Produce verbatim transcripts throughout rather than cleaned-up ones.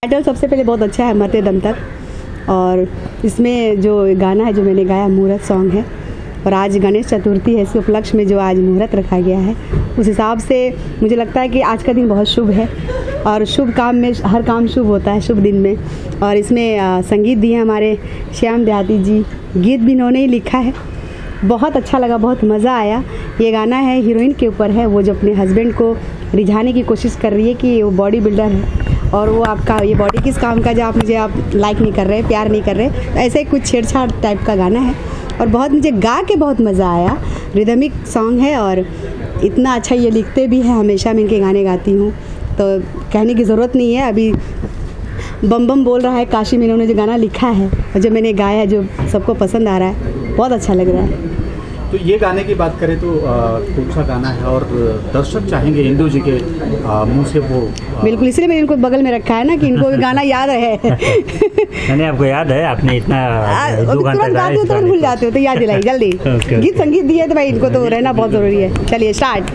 Title सबसे पहले बहुत अच्छा है, मरते दम तक। और इसमें जो गाना है जो मैंने गाया मुहूर्त सॉन्ग है, और आज गणेश चतुर्थी है, इस उपलक्ष्य में जो आज मुहूर्त रखा गया है, उस हिसाब से मुझे लगता है कि आज का दिन बहुत शुभ है। और शुभ काम में हर काम शुभ होता है शुभ दिन में। और इसमें आ, संगीत दिए हमारे श्याम देहाती जी, गीत भी इन्होंने ही लिखा है। बहुत अच्छा लगा, बहुत मज़ा आया। ये गाना है हीरोइन के ऊपर है, वो जो अपने हस्बैंड को रिझाने की कोशिश कर रही है कि वो बॉडी बिल्डर है और वो आपका ये बॉडी किस काम का जो आप मुझे आप लाइक नहीं कर रहे, प्यार नहीं कर रहे। तो ऐसे ही कुछ छेड़छाड़ टाइप का गाना है और बहुत मुझे गा के बहुत मज़ा आया। रिदमिक सॉन्ग है और इतना अच्छा ये लिखते भी हैं, हमेशा मैं इनके गाने गाती हूँ तो कहने की ज़रूरत नहीं है। अभी बम बम बोल रहा है काशी में इन्होंने जो गाना लिखा है और जो मैंने गाया है, जो सबको पसंद आ रहा है, बहुत अच्छा लग रहा है। तो ये गाने की बात करें तो कौन सा गाना है और दर्शक चाहेंगे इंदु जी के मुंह से वो आ, बिल्कुल, इसलिए मैंने इनको बगल में रखा है ना कि इनको गाना याद है। मैंने आपको याद है, आपने इतना दो घंटा गाते हो तो भूल जाते हो, तो याद दिलाई जल्दी। गीत संगीत दिए तो भाई इनको तो रहना बहुत ज़रूरी है। चलिए स्टार्ट।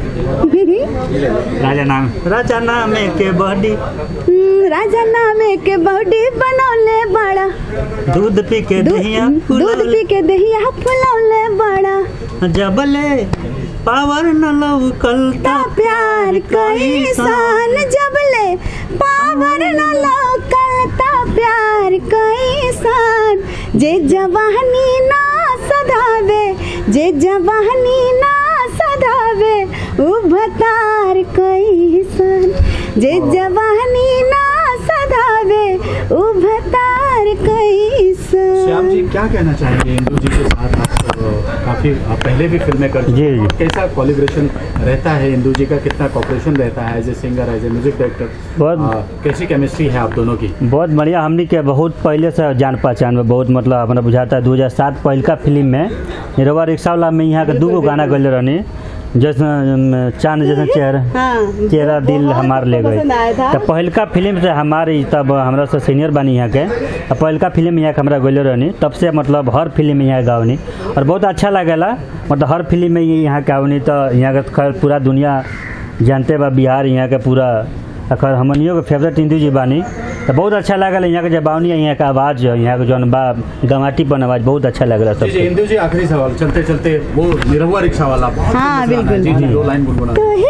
राजा नाम राजा नाम के बॉडी राजा नाम के बॉडी बनौले बड़ा, दूध पी के दहिया दूध पी के दहिया फुलौले बड़ा, जबले पावर न लौकलता प्यार कैसान, जबले पावर न लौकलता प्यार कैसान, जे जवानी ना सधावे जे जवानी ना सधावे उभतार कैसान, जे जवानी ना सधावे उभतार कैसान। श्याम जी क्या कहना चाहेंगे इंदु जी के साथ? काफ़ी पहले भी फिल्में कर चुके हैं, कैसा कोलैबोरेशन रहता है इंदु जी का, कितना कॉपरेशन रहता है as a singer, as a music director? बहुत कैसी केमिस्ट्री है आप दोनों की? बहुत बढ़िया। हमने के बहुत पहले से जान पहचान में बहुत मतलब हमारा बुझाता है। दो हज़ार सात पहल का फिल्म में निरवा रिक्शा वाला में यहाँ के दो गो गाना गले रहनी, जैसे चांद जैसा चेहरा हाँ, चेहरा दिल हमार ले गए। तो पहलका फिल्म से हमारे तब हमारा से सीनियर बनी यहाँ के, पहलका फिल्म यहाँ के हमारा गले रहनी, तब से मतलब हर फिल्म में यहाँ गावनी और बहुत अच्छा लगेला। मतलब हर फिल्म में यहाँ के आवनी तो यहाँ के खैर पूरा दुनिया जानते बा, बिहार यहाँ के पूरा अखर हमनियों के फेवरेट इंदु जी बानी। तो बहुत अच्छा लगल यहाँ के जब आवनी यहाँ का आवाज़, यहाँ के जौन बा गवाटी बन आवाज़ बहुत अच्छा लग रहा सब। जी इंदु जी आखिरी सवाल, चलते चलते वो निरहुआ रिक्शा वाला हाँ बिल्कुल जी जी दो लाइन गुनगुना।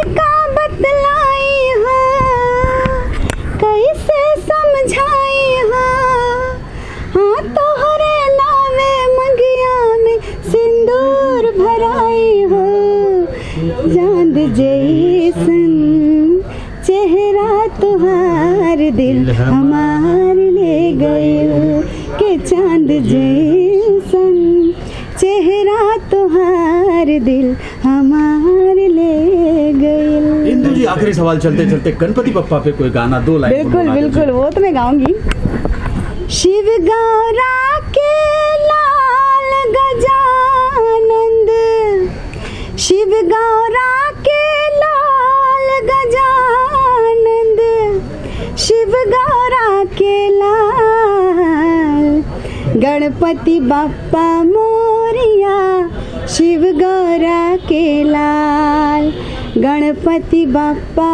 बतलाई हो कैसे समझाई हो, हाँ तोहरे नावे मंगिया में सिंदूर भराई हो, चांद जैसन चेहरा तुहार दिल हमार ले गए, के चांद जैसन चेहरा तुहार दिल हमार ले गए। इंदु जी आखिरी सवाल, चलते चलते गणपति बप्पा पे कोई गाना दो लाइन? बिल्कुल बिल्कुल, वो तो मैं गाऊंगी। शिव गौरा के लाल गजानंद, शिव गौरा के लाल गजानंद, शिव गौरा के लाल, गणपति बप्पा मोरिया शिव गौरा के लाल, गणपति बप्पा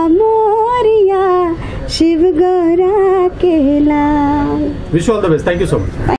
मोरिया शिव गौरा के लाल। Wish you all the best, thank you so मच।